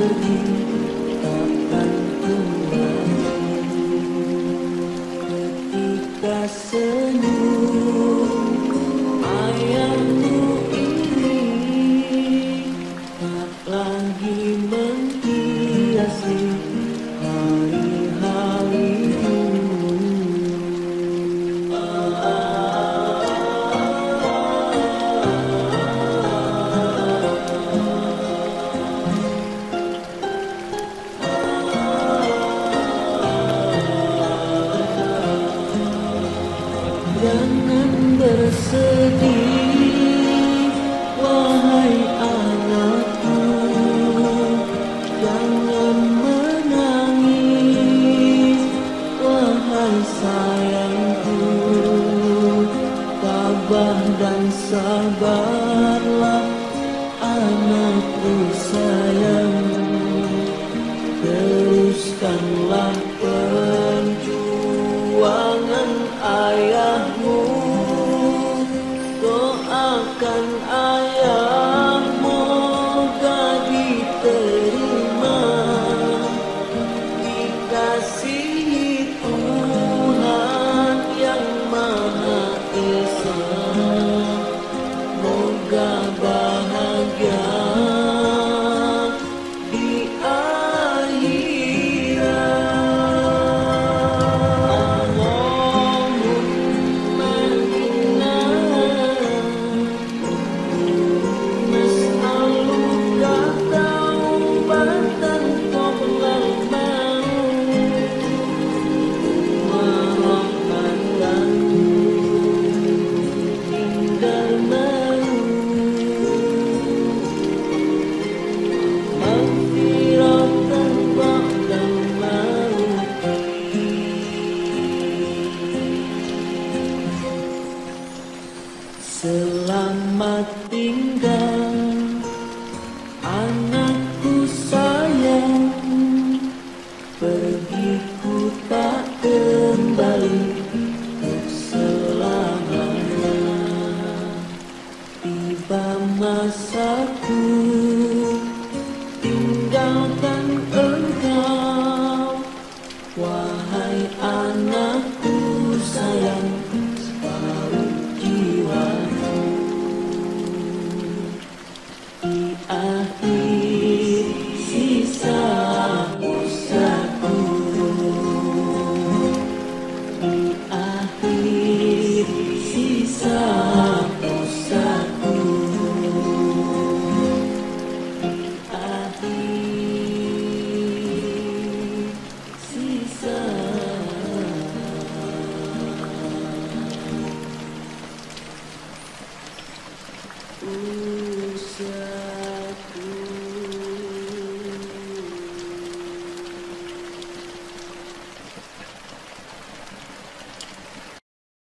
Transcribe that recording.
pergi takkan kembali. Ketika senyum ayahmu ini tak lagi menghiasi hari-harimu. Jangan bersedih, wahai anakku. Jangan menangis, wahai sayangku. Tabah dan sabarlah, anakku sayang. Teruskanlah perjuangan ayahmu. Doakan ayah, moga diterima, dikasihi Tuhan yang Maha Esa. Moga bahagia di akhirat. Allahumma inna nas'aluka taubatan qoblal maut wa rahmatan indal maut, maghfiratan ba'dal maut. Selamat tinggal anakku sayang, pergiku tak kembali untuk selamanya. Tiba masaku tinggalkan engkau, wahai anakku sayang, separuh jiwaku. Di akhir